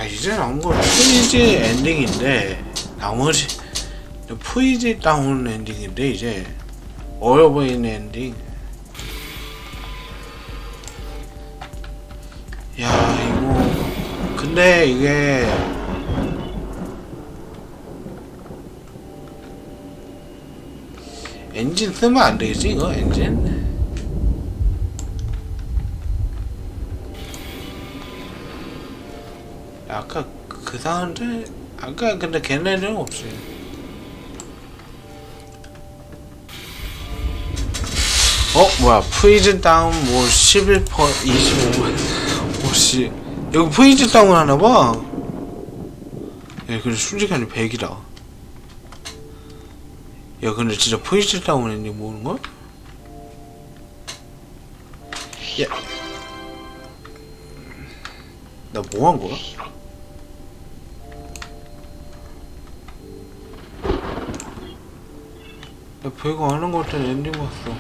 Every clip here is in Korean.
이제 나온 거 포이즈 엔딩인데 나머지 포이즈 다운 엔딩인데 이제 어려 보이는 엔딩. 야 이거 근데 이게 엔진 쓰면 안 되겠지 이거 엔진? 아까 그 사람들 아까 근데 걔네는 없어요. 뭐야 포이즌 다운 뭐 11% 25만 오씨 여기 포이즌 다운 하나봐. 야 근데 순식간에 100이다. 야 근데 진짜 포이즌 다운 했니 뭐는걸? 야 나 뭐 한 거야? 나 별거 안 한 거 같은 엔딩 봤어.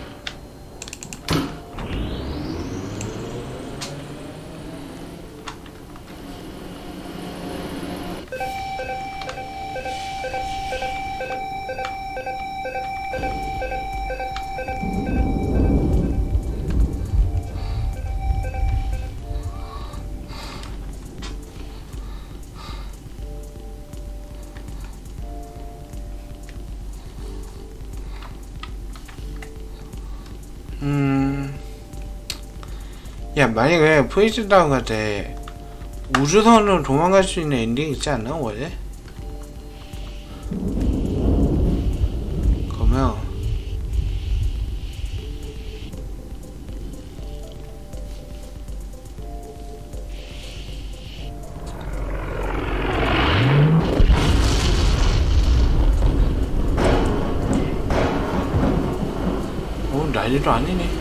야 만약에 포이즌 다운 같아 우주선으로 도망갈 수 있는 엔딩 있지 않나 원래? 그러면 난리도 아니네.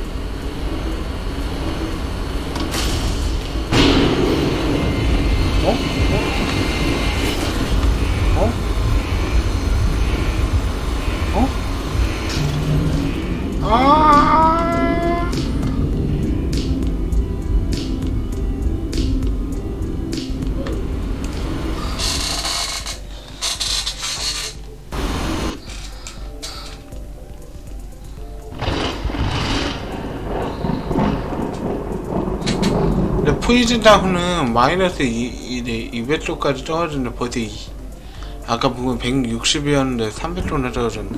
포이즌 다운은 마이너스 200도까지 떨어지는데 벌써 아까 보면 160이었는데 300도나 떨어졌네.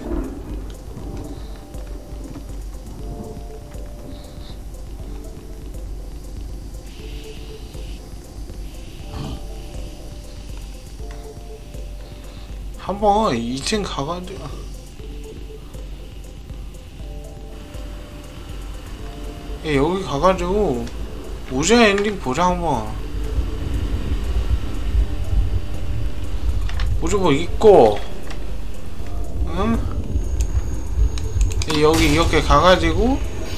한번 2층 가가지고 여기 가가지고 우주 엔딩 보자 한번. 우주 뭐 있고 응? 여기 이렇게 가가지고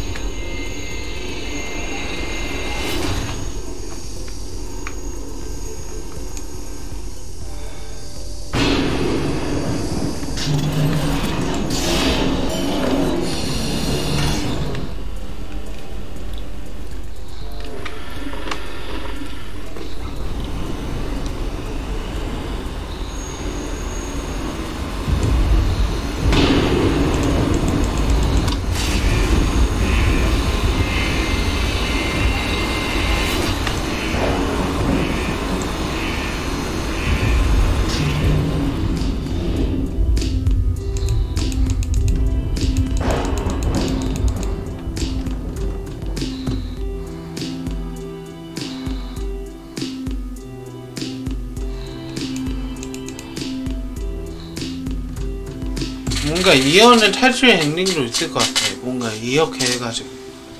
뭔가 이어는 탈출 엔딩도 있을 것 같아. 뭔가 이렇게 해가지고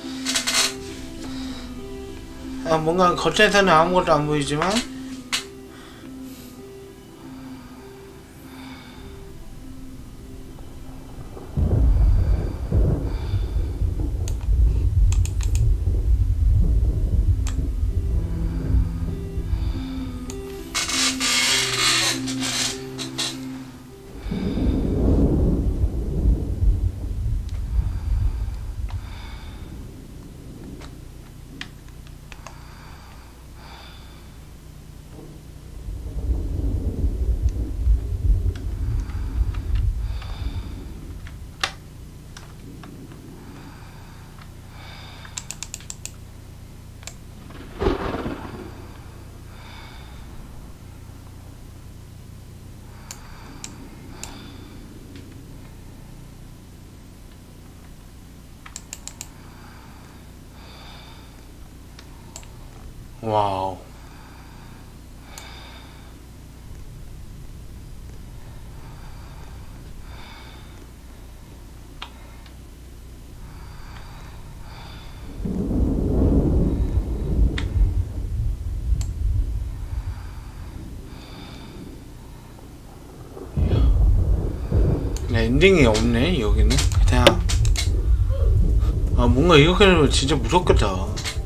뭔가 겉에서는 아무것도 안 보이지만 와우. 엔딩이 없네 여기는. 그냥 뭔가 이렇게 되면 진짜 무섭겠다.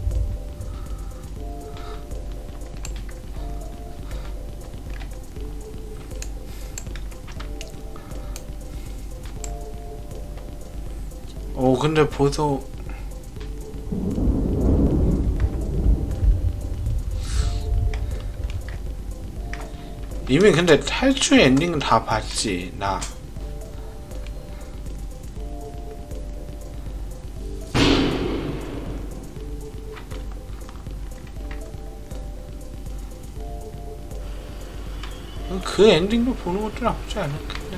근데 벌써 이미 근데 탈출 엔딩은 다 봤지 나. 그 엔딩도 보는 것도 나쁘지 않았겠네.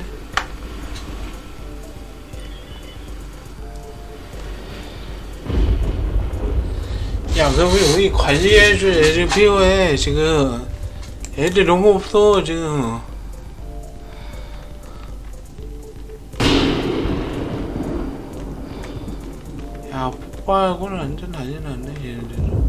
야, 그럼 우리 관리해줄 애들 필요해. 지금 애들 너무 없어 지금. 야, 폭발하고는 완전 난리 났네 얘네들은.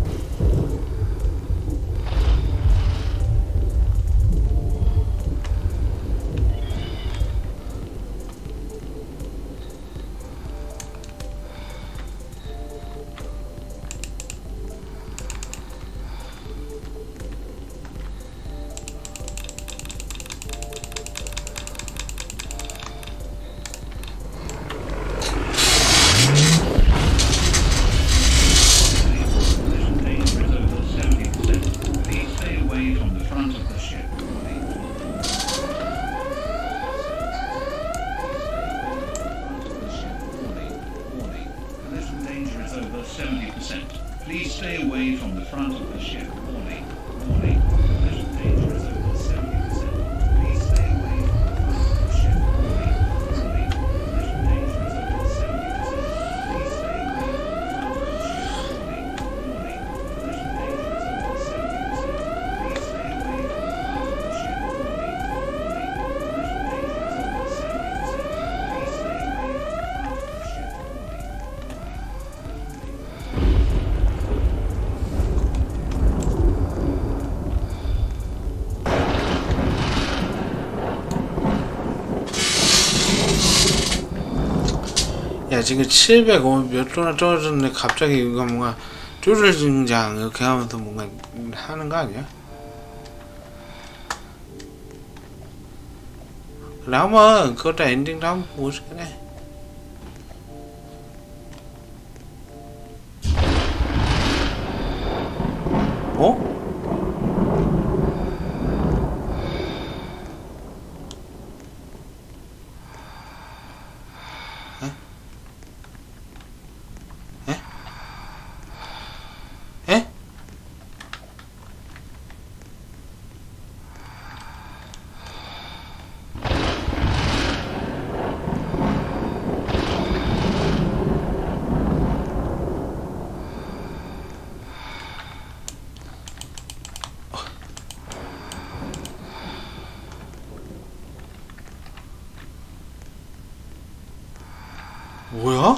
Please stay away from the front of the ship. Warning, warning. Collision danger is over 70%. Please stay away from the front of the ship. Warning, warning. Collision danger is over 70%. Please stay away from the front of the ship. Warning, warning. Collision danger is over 70%. Please stay away from the front of the ship. Warning, warning. Collision danger is over 70%. Please stay away from the front of the ship. Warning, warning. 야, 지금 700 몇 도나 떨어졌는데 갑자기 이거 뭔가 쪼를 등장 이렇게 하면서 뭔가 하는 거 아니야? 그래 한번 그것도 엔딩도 한번 보고 싶긴 해. 어? 뭐야?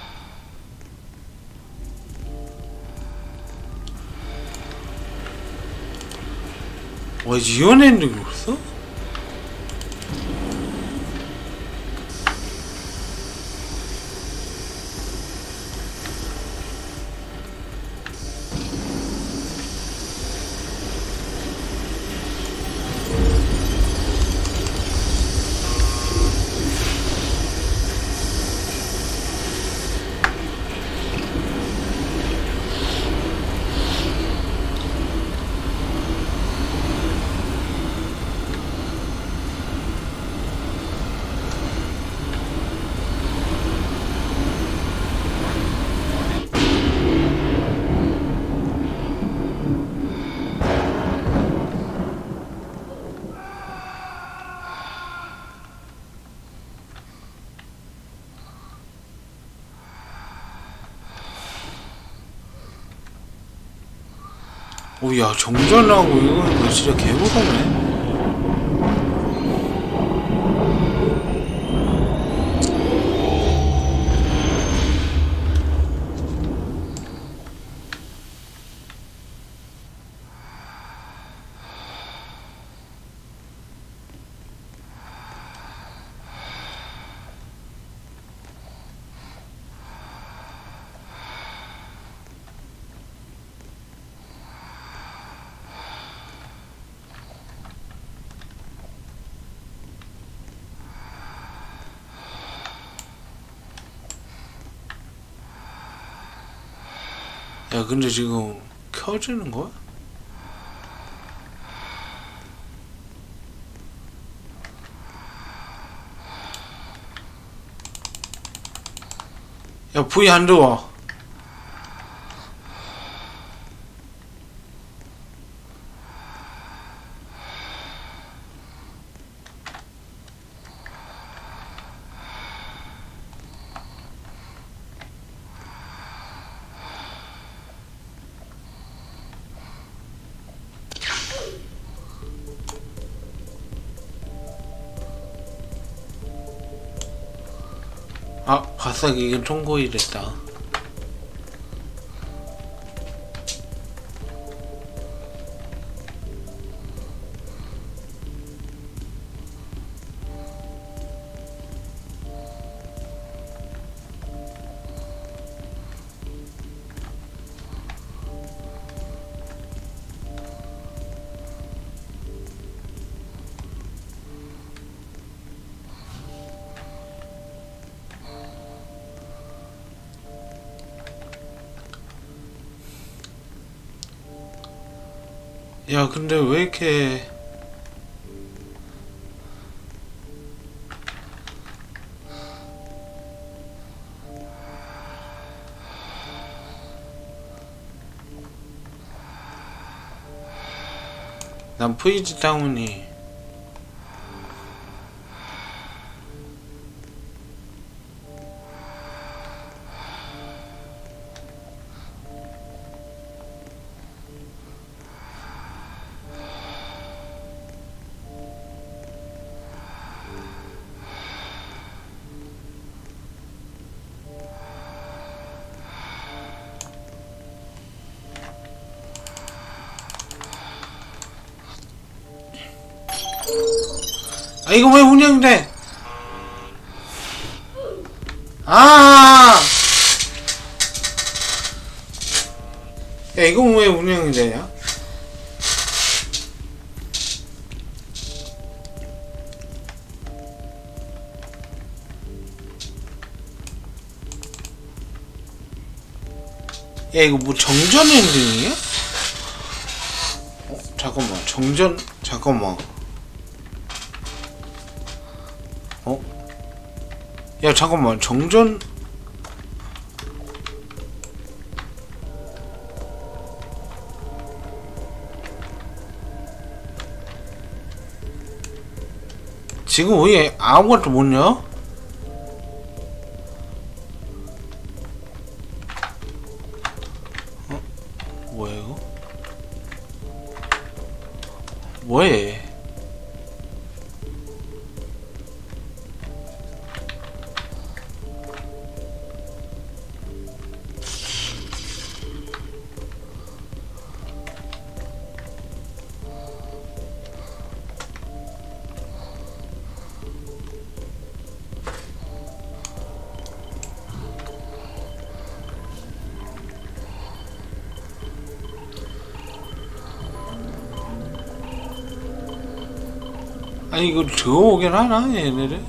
와, 이런 엔딩이었어? 오야 정전하고 이거 진짜 개무섭네. 야 근데 지금 켜지는 거야? 야 V 안 들어와. 아 바싹 이건 통고이랬다. 야 근데 왜 이렇게 난 프리즈 다운이 아 이거 왜 운영돼? 아! 야 이거 왜 운영이 되냐? 야 이거 뭐 정전 엔딩이야? 잠깐만 정전 잠깐만. 야 잠깐만 정전 지금 왜 아무것도 못 여? 뭐야 이거? 뭐해? 아니 이거 들어오긴 하나 얘네들?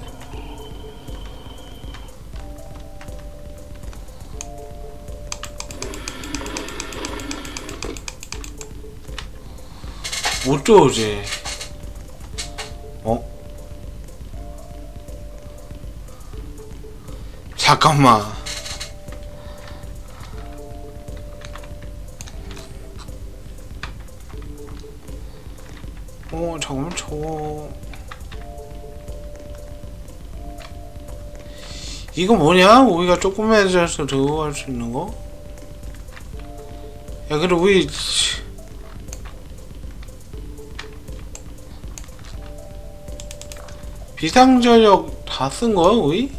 못 들어오지. 잠깐만. 잠깐만 저거 이거 뭐냐? 우리가 조그매져서 들어갈 수 있는 거? 야 근데 우리 비상전력 다 쓴 거야, 우리?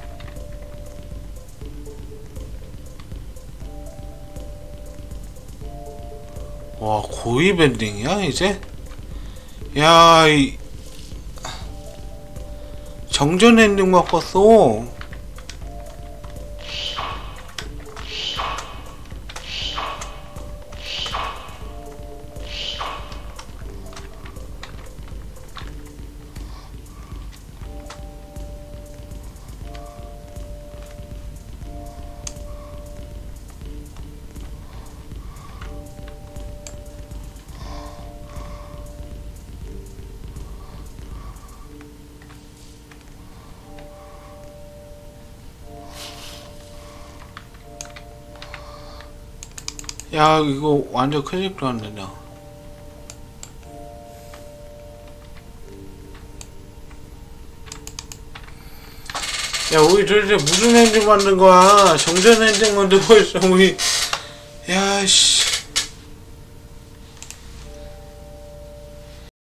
와, 고입 엔딩이야, 이제? 야, 정전 엔딩 바꿨어. 야, 이거 완전 큰일 났네. 야, 우리 도대체 무슨 엔딩 만든 거야? 정전 엔딩 만들고 있어, 우리. 야, 씨.